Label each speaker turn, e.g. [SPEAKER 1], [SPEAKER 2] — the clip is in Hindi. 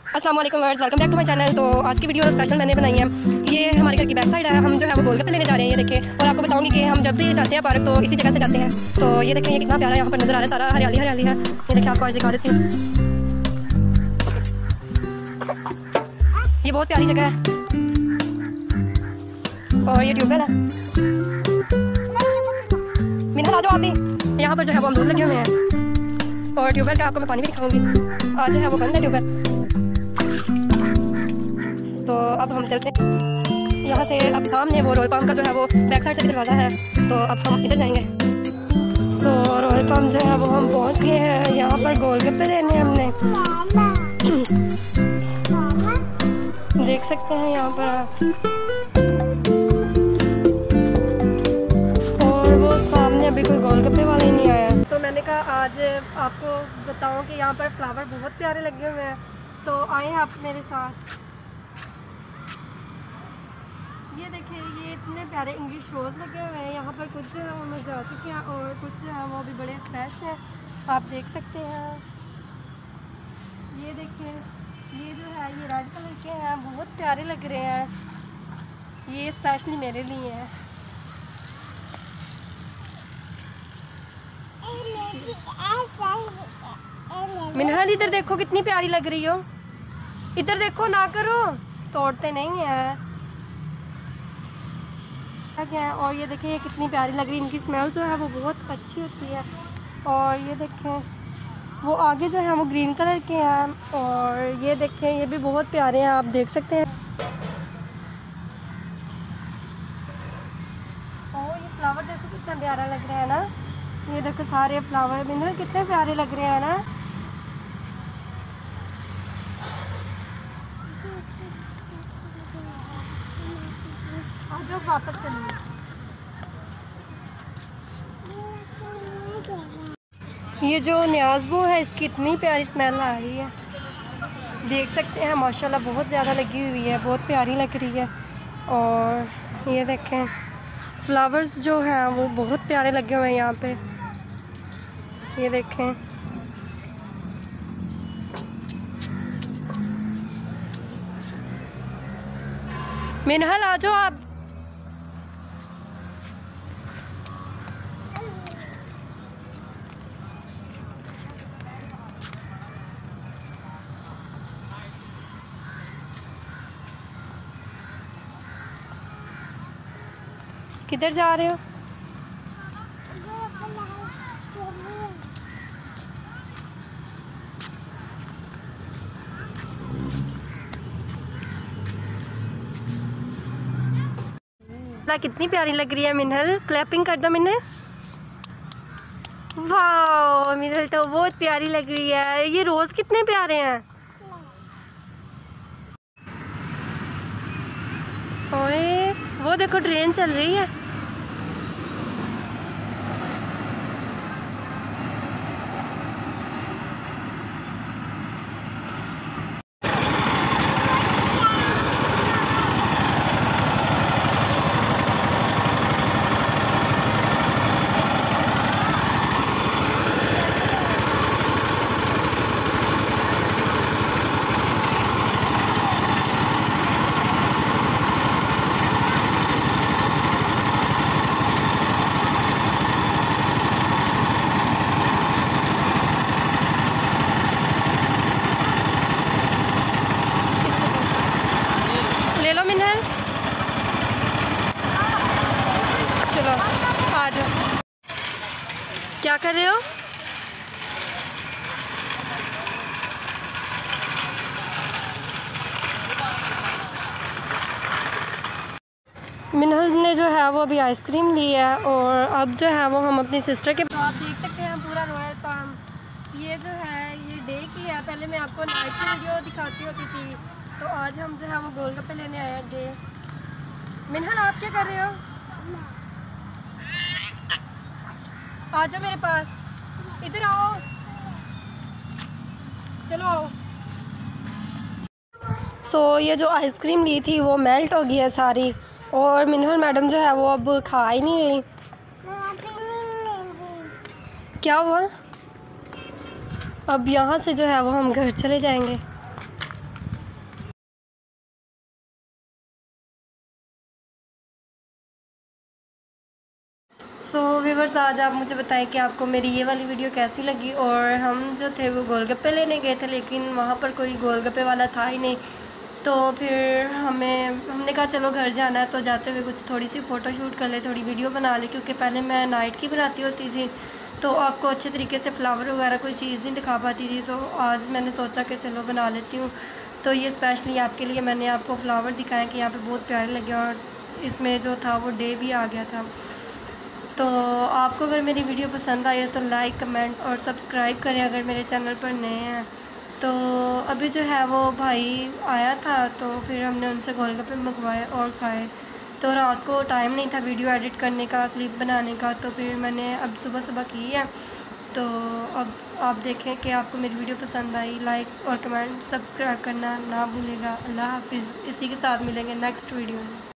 [SPEAKER 1] अस्सलाम वालेकुम viewers, welcome back to my channel. तो आज की वीडियो स्पेशल मैंने बनाई है। ये हमारे घर की बैक साइड है। हम जो है वो गोलगप्पे लेने जा रहे हैं, ये देखें। और आपको बताऊंगी कि हम जब भी जाते हैं पार्क तो इसी जगह से जाते हैं। तो ये देखें, ये कितना प्यारा यहाँ पर नज़र आ रहा है, सारा हरियाली हरियाली है। ये देखें, आपको आज दिखा देती हूँ। ये बहुत प्यारी जगह है और ये ट्यूबवेल है। मिनहल आ जाओ आप भी। यहाँ पर जो है वो अमरूद लगे हुए हैं और ट्यूबवेल का आपको मैं पानी भी दिखाऊंगी। आज जो है वो बंद है ट्यूबवेल। तो अब हम चलते हैं यहाँ से। अब सामने वो रॉयल पाम का जो है वो बैक साइड से दरवाज़ा है, तो अब हम इधर जाएंगे। तो रॉयल पाम जो है वो हम पहुँच गए हैं। यहाँ पर गोलगप्पे लेने हमने देख सकते हैं यहाँ पर, और वो सामने अभी कोई गोलगप्पे वाला ही नहीं आया। तो मैंने कहा आज आपको बताऊँ कि यहाँ पर फ्लावर बहुत प्यारे लगे हुए हैं, तो आए आप मेरे साथ। ये देखिए, ये इतने प्यारे इंग्लिश रोज़ लगे हुए हैं। यहाँ पर कुछ जो है वो मुरझा चुके हैं और कुछ जो है वो भी बड़े फ्रेश हैं, आप देख सकते हैं। ये देखिए, ये जो है ये रेड कलर के हैं, बहुत प्यारे लग रहे हैं। ये स्पेशली मेरे लिए हैं। मिनहल इधर देखो, कितनी प्यारी लग रही हो। इधर देखो, ना करो, तोड़ते नहीं हैं। और ये देखिए, ये कितनी प्यारी लग रही है। इनकी स्मेल जो है वो बहुत अच्छी होती है। और ये देखें, वो आगे जो है वो ग्रीन कलर के हैं। और ये देखें, ये भी बहुत प्यारे हैं, आप देख सकते हैं। और ये फ्लावर देखो कितना प्यारा लग रहा है ना। ये देखो, सारे फ्लावर मिनरल कितने प्यारे लग रहे हैं ना। और जो वापस चलिए, ये जो न्याज़बो है, इसकी इतनी प्यारी स्मेल आ रही है, देख सकते हैं। माशाल्लाह बहुत ज़्यादा लगी हुई है, बहुत प्यारी लग रही है। और ये देखें, फ्लावर्स जो हैं वो बहुत प्यारे लगे हुए हैं यहाँ पे। ये देखें, मिनहल आ जाओ आप। किधर जा रहे हो? कितनी प्यारी लग रही है मिनहल। क्लैपिंग कर दो मिनहल। वाह, मिनहल तो बहुत प्यारी लग रही है। ये रोज़ कितने प्यारे हैं। ओए, वो देखो, ट्रेन चल रही है। चलो आ जाओ। क्या कर रहे हो? मिनहल ने जो है वो अभी आइसक्रीम ली है और अब जो है वो हम अपनी सिस्टर के। तो आप देख सकते हैं पूरा रॉयल पाम। ये जो है ये डे की है। पहले मैं आपको नाइट की वीडियो दिखाती होती थी, तो आज हम जो है वो गोलगप्पे लेने आए हैं डे। मिनहल, आप क्या कर रहे हो? आ जाओ मेरे पास, इधर आओ, चलो आओ। सो ये जो आइसक्रीम ली थी वो मेल्ट हो गई है सारी, और मिनहल मैडम जो है वो अब खा ही नहीं रही। क्या हुआ? अब यहाँ से जो है वो हम घर चले जाएंगे। सो व्यूअर्स, आज आप मुझे बताएं कि आपको मेरी ये वाली वीडियो कैसी लगी। और हम जो थे वो गोलगप्पे लेने गए थे, लेकिन वहाँ पर कोई गोलगप्पे वाला था ही नहीं। तो फिर हमने कहा चलो घर जाना है तो जाते हुए कुछ थोड़ी सी फ़ोटो शूट कर ले, थोड़ी वीडियो बना ले, क्योंकि पहले मैं नाइट की बनाती होती थी तो आपको अच्छे तरीके से फ्लावर वगैरह कोई चीज़ नहीं दिखा पाती थी। तो आज मैंने सोचा कि चलो बना लेती हूँ। तो ये स्पेशली आपके लिए मैंने आपको फ्लावर दिखाया कि यहाँ पे बहुत प्यारे लगे, और इसमें जो था वो डे भी आ गया था। तो आपको अगर मेरी वीडियो पसंद आई हो तो लाइक, कमेंट और सब्सक्राइब करें अगर मेरे चैनल पर नए हैं। तो अभी जो है वो भाई आया था तो फिर हमने उनसे गोलगप्पे मंगवाए और खाए। तो रात को टाइम नहीं था वीडियो एडिट करने का, क्लिप बनाने का, तो फिर मैंने अब सुबह सुबह की है। तो अब आप देखें कि आपको मेरी वीडियो पसंद आई। लाइक और कमेंट सब्सक्राइब करना ना भूलिएगा। अल्लाह हाफिज़। इसी के साथ मिलेंगे नेक्स्ट वीडियो में।